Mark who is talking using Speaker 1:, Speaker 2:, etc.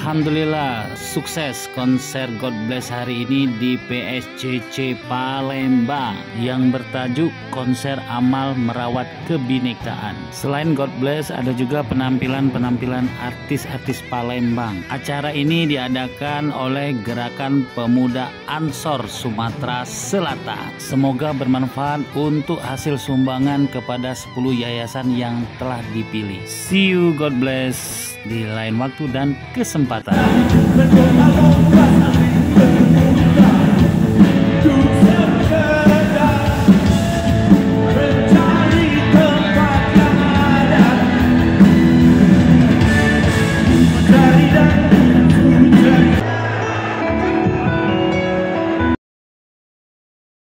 Speaker 1: Alhamdulillah sukses konser God Bless hari ini di PSCC Palembang yang bertajuk Konser Amal Merawat Kebinekaan. Selain God Bless, ada juga penampilan-penampilan artis-artis Palembang. Acara ini diadakan oleh Gerakan Pemuda Ansor Sumatera Selatan. Semoga bermanfaat untuk hasil sumbangan kepada 10 yayasan yang telah dipilih. See you, God bless di lain waktu dan kesempatan.